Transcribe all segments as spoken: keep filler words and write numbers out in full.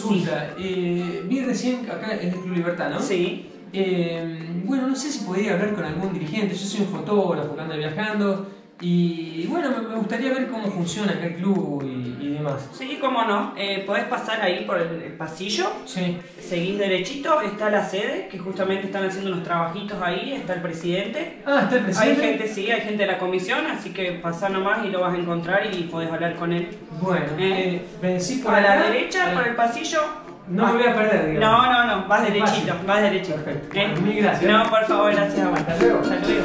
consulta. Sí. Eh, vi recién que acá es el Club Libertad, ¿no? Sí. Eh, bueno, no sé si podría hablar con algún dirigente. Yo soy un fotógrafo que anda viajando. Y bueno, me gustaría ver cómo funciona acá el club y, y demás. Sí, cómo no. Eh, podés pasar ahí por el, el pasillo. Sí. Seguís derechito, está la sede, que justamente están haciendo unos trabajitos ahí, está el presidente. Ah, está el presidente. Hay gente, sí, hay gente de la comisión, así que pasá nomás y lo vas a encontrar y podés hablar con él. Bueno, eh, eh, vencí por a acá, la derecha, a... por el pasillo. No me voy a perder, digamos. No, no, no, vas derechito, vas derechito. Perfecto. ¿Eh? Bueno, mil gracias. No, por favor, gracias a vos. Hasta luego. Hasta luego.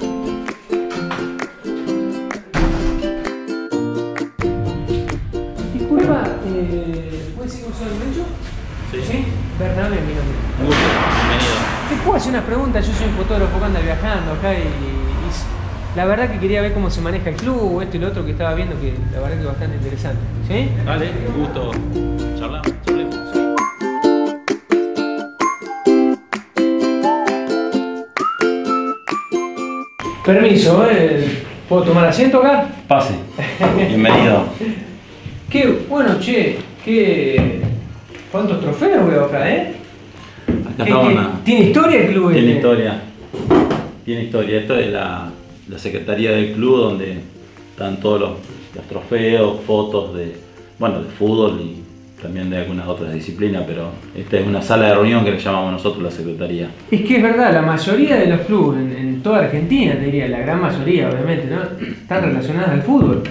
Disculpa, eh, ¿puedes decir cómo soy el Mencho? Sí. ¿Sí? Bernabé, mi nombre. Un gusto, bienvenido. ¿Te puedo hacer unas preguntas? Yo soy un fotógrafo que anda viajando acá y, y la verdad que quería ver cómo se maneja el club, esto y lo otro que estaba viendo, que la verdad que es bastante interesante. ¿Sí? Dale, un gusto. Charlamos, charlemos. Permiso, ¿eh? ¿Puedo tomar asiento acá? Pase. Bienvenido. Qué bueno, che, qué... ¿Cuántos trofeos veo acá, eh? Acá ¿Qué, estamos. qué, Una... ¿Tiene historia el club? Tiene este? historia. Tiene historia. Esto es la, la secretaría del club donde están todos los, los trofeos, fotos de, bueno, de fútbol y también de algunas otras disciplinas, pero esta es una sala de reunión que le llamamos nosotros la secretaría. Es que es verdad, la mayoría de los clubes en, en toda Argentina, te diría, la gran mayoría obviamente, ¿no? Están relacionadas al fútbol.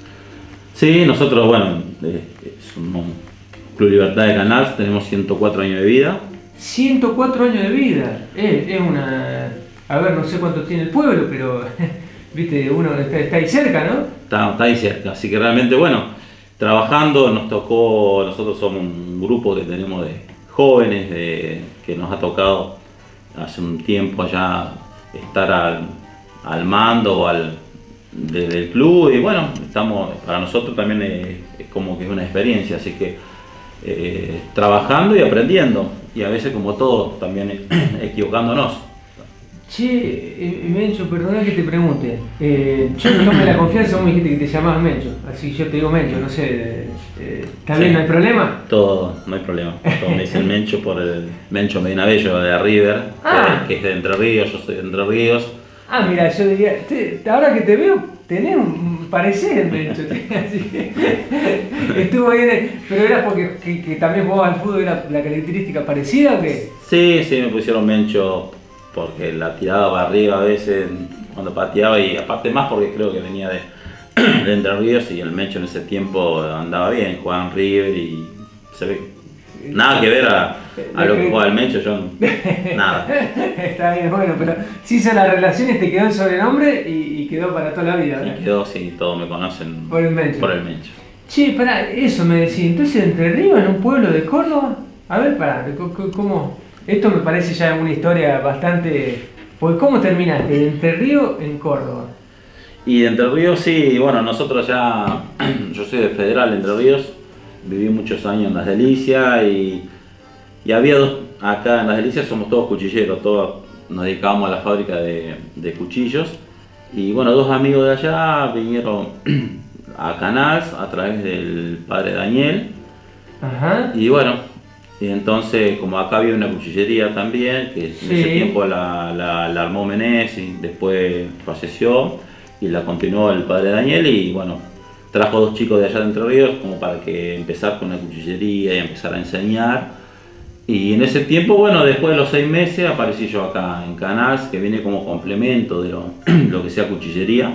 Sí, nosotros, bueno, eh, somos Club Libertad de Canals, tenemos ciento cuatro años de vida. ciento cuatro años de vida, es, es una... A ver, no sé cuánto tiene el pueblo, pero viste, uno está, está ahí cerca, ¿no? Está, está ahí cerca, así que realmente, bueno, trabajando nos tocó, nosotros somos un grupo que tenemos de jóvenes, de, que nos ha tocado hace un tiempo ya estar al, al mando o al, de, del club y bueno, estamos, para nosotros también es, es como que es una experiencia, así que eh, trabajando y aprendiendo y a veces como todos también equivocándonos. Che, eh, Mencho, perdona que te pregunte. Eh, yo no tomé la confianza, vos me dijiste que te llamabas Mencho, así que yo te digo Mencho, no sé, eh, ¿está bien? Sí. ¿No hay problema? Todo, no hay problema. Todos me dicen Mencho por el Mencho Medinabello de River, Ah. que, que es de Entre Ríos, yo soy de Entre Ríos. Ah, mira, yo diría, te, ahora que te veo, tenés un parecer, Mencho. Así que estuvo bien, pero era porque que, que también jugabas al fútbol, ¿era la característica parecida o qué? Sí, sí, me pusieron Mencho porque la tiraba para arriba a veces cuando pateaba y aparte más porque creo que venía de, de Entre Ríos y el Mencho en ese tiempo andaba bien, jugaba en River y se ve nada que ver a, a lo que jugaba el Mencho, yo nada. Está bien, bueno, pero se hizo la relación y te quedó el sobrenombre y, y quedó para toda la vida, ¿verdad? Y quedó así, todos me conocen Por el Mencho. Por el Mencho. Che, pará, eso me decís, entonces Entre Ríos en un pueblo de Córdoba, a ver, pará, ¿cómo? Esto me parece ya una historia bastante... Pues, ¿cómo terminaste? De Entre Ríos en Córdoba. Y de Entre Ríos, sí, bueno, nosotros ya... Yo soy de Federal, Entre Ríos. Viví muchos años en Las Delicias y, y había dos... Acá en Las Delicias somos todos cuchilleros, todos nos dedicábamos a la fábrica de, de cuchillos. Y bueno, dos amigos de allá vinieron a Canals a través del padre Daniel. Ajá. Y bueno... Y entonces, como acá había una cuchillería también, que Sí. en ese tiempo la, la, la armó Menés y después falleció y la continuó el padre Daniel y bueno, trajo dos chicos de allá de Entre Ríos como para que empezar con una cuchillería y empezar a enseñar. Y en ese tiempo, bueno, después de los seis meses aparecí yo acá en Canals, que viene como complemento de lo, lo que sea cuchillería.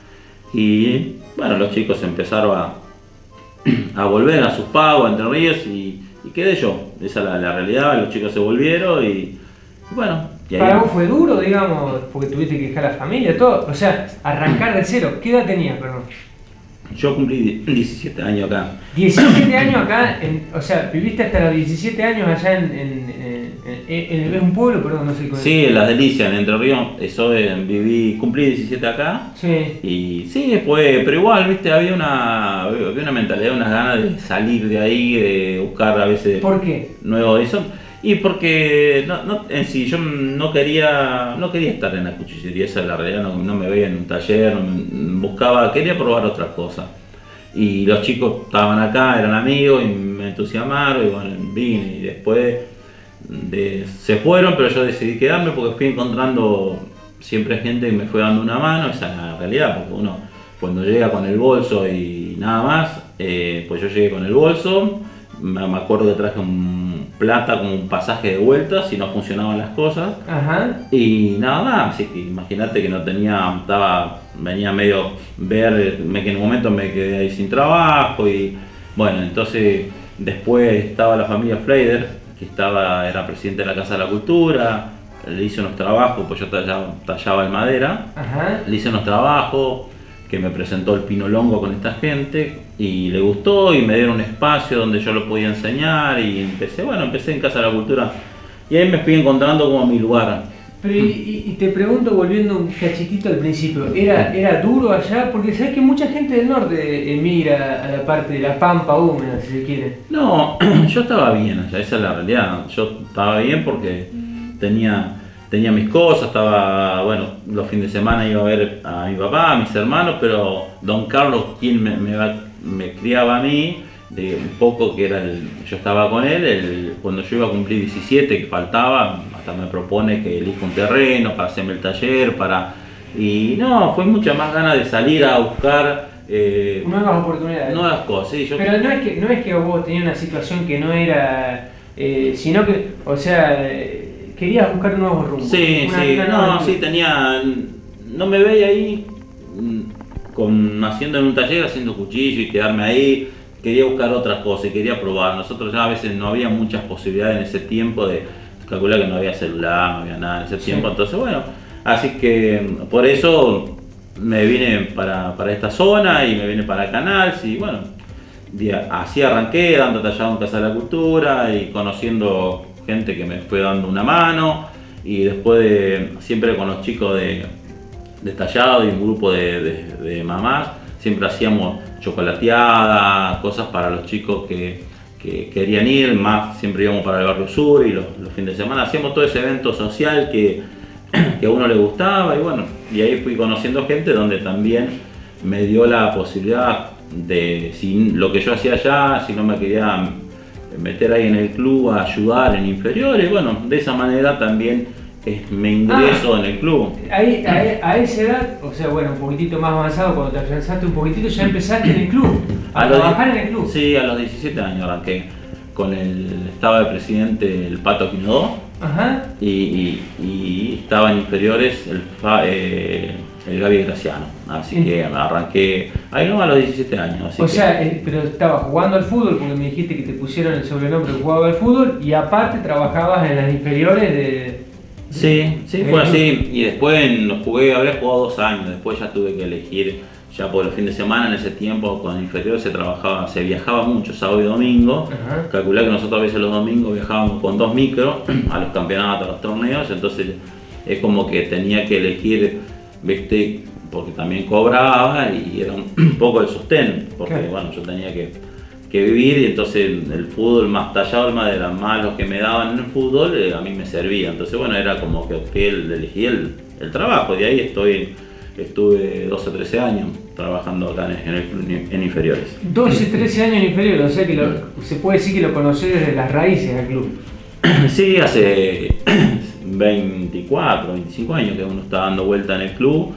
Y bueno, los chicos empezaron a, a volver a sus pagos a Entre Ríos y Y quedé yo, esa es la, la realidad, los chicos se volvieron y, y bueno. Y ahí... ¿Para vos fue duro, digamos, porque tuviste que dejar la familia, todo? O sea, arrancar de cero, ¿qué edad tenías, perdón? Yo cumplí diecisiete años acá. diecisiete años acá, en, o sea, viviste hasta los diecisiete años allá en, en, en, en, en, en un pueblo, perdón, no sé cómo. Sí, en Las Delicias, en Entre Ríos, eso eh, viví, cumplí diecisiete acá. Sí. Y sí, fue, pero igual, viste, había una, había una mentalidad, unas ganas de salir de ahí, de buscar a veces... ¿Por qué? Nuevo eso. Y porque no, no, en sí yo no quería no quería estar en la cuchillería, esa es la realidad, no, no me veía en un taller, no me, buscaba, quería probar otras cosas. Y los chicos estaban acá, eran amigos y me entusiasmaron y bueno, vine. Y después de, se fueron, pero yo decidí quedarme porque fui encontrando siempre gente que me fue dando una mano. Esa es la realidad, porque uno cuando llega con el bolso y nada más, eh, pues yo llegué con el bolso. Me, me acuerdo que traje un plata como un pasaje de vuelta si no funcionaban las cosas. Ajá. Y nada más, así que imagínate que no tenía, estaba, venía medio ver, me, que en un momento me quedé ahí sin trabajo y bueno, entonces después estaba la familia Fleider, que estaba, era presidente de la Casa de la Cultura, le hice unos trabajos, pues yo tallaba, tallaba en madera. Ajá. Le hice unos trabajos que me presentó el Pinolongo con esta gente y le gustó y me dieron un espacio donde yo lo podía enseñar y empecé, bueno, empecé en Casa de la Cultura y ahí me fui encontrando como mi lugar. Pero y, y te pregunto, volviendo un cachitito al principio, ¿era, era duro allá? Porque sabes que mucha gente del norte emigra a la parte de la pampa húmeda, si se quiere. No, yo estaba bien allá, esa es la realidad. Yo estaba bien porque tenía, tenía mis cosas, estaba, bueno, los fines de semana iba a ver a mi papá, a mis hermanos, pero don Carlos, quien me, me, me criaba a mí, de un poco que era el, yo estaba con él, el, cuando yo iba a cumplir diecisiete, que faltaba, hasta me propone que elija un terreno para hacerme el taller, para, y no, fue mucha más ganas de salir a buscar eh, nuevas oportunidades. Nuevas cosas, sí, yo... Pero no es que no es que vos tenías una situación que no era, eh, sino que, o sea, eh, querías buscar nuevos rumbos. Sí, una, sí, una no, nueva sí, tenía, no me veía ahí con, haciendo en un taller, haciendo cuchillo y quedarme ahí. Quería buscar otras cosas y quería probar. Nosotros ya a veces no había muchas posibilidades en ese tiempo de calcular que no había celular, no había nada en ese tiempo. Sí. Entonces, bueno, así que por eso me vine para, para esta zona y me vine para Canals y bueno, así arranqué dando tallado en Casa de la Cultura y conociendo gente que me fue dando una mano y después de, siempre con los chicos de, de tallado y un grupo de, de, de mamás, siempre hacíamos chocolateada, cosas para los chicos que, que querían ir, más siempre íbamos para el barrio sur y los, los fines de semana hacíamos todo ese evento social que, que a uno le gustaba y bueno, y ahí fui conociendo gente donde también me dio la posibilidad de, si lo que yo hacía allá, si no me quería meter ahí en el club a ayudar en inferiores, bueno, de esa manera también me ingreso ah, en el club. Ahí, a, a esa edad, o sea, bueno, un poquitito más avanzado, cuando te afianzaste un poquitito, ya empezaste en el club, a, a trabajar en el club. Sí, a los diecisiete años arranqué con el, estaba de presidente el Pato Quinodó. Ajá. Y, y, y estaba en inferiores el, eh, el Gaby Graciano, así que arranqué ahí no a los diecisiete años. Así o que... sea, eh, pero estabas jugando al fútbol, porque me dijiste que te pusieron el sobrenombre de jugaba al fútbol, y aparte trabajabas en las inferiores de... Sí, sí, fue así, y después lo jugué, habría jugado dos años, después ya tuve que elegir, ya por los fines de semana en ese tiempo con inferiores se trabajaba, se viajaba mucho, sábado y domingo. Ajá. Calculé que nosotros a veces los domingos viajábamos con dos micros a los campeonatos, a los torneos, entonces es como que tenía que elegir, viste, porque también cobraba y era un poco el sostén, porque claro, bueno, yo tenía que, que vivir y entonces el fútbol más tallado, el madera, más los que me daban en el fútbol, eh, a mí me servía, entonces bueno, era como que, que elegí el, el trabajo, de ahí estoy, estuve doce o trece años trabajando acá en, el, en inferiores. doce, trece años en inferiores, o sea que lo, se puede decir que lo conocí desde las raíces del club. Sí, hace veinticuatro, veinticinco años que uno está dando vuelta en el club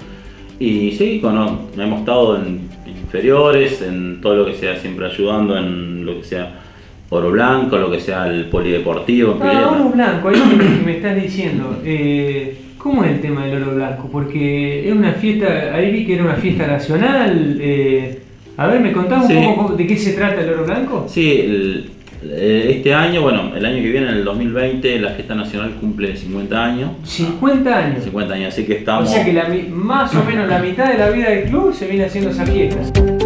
y sí, bueno, hemos estado en inferiores, en todo lo que sea, siempre ayudando en lo que sea Oro Blanco, lo que sea el polideportivo. Ah, Oro Blanco, es lo que me estás diciendo. Eh, ¿Cómo es el tema del Oro Blanco? Porque es una fiesta, ahí vi que era una fiesta nacional. Eh, a ver, ¿me contás un sí. poco de qué se trata el Oro Blanco? Sí, el, este año, bueno, el año que viene, en el dos mil veinte, la fiesta nacional cumple cincuenta años. ¿cincuenta años? cincuenta años, así que estamos... O sea que la, más o menos la mitad de la vida del club se viene haciendo esa fiesta.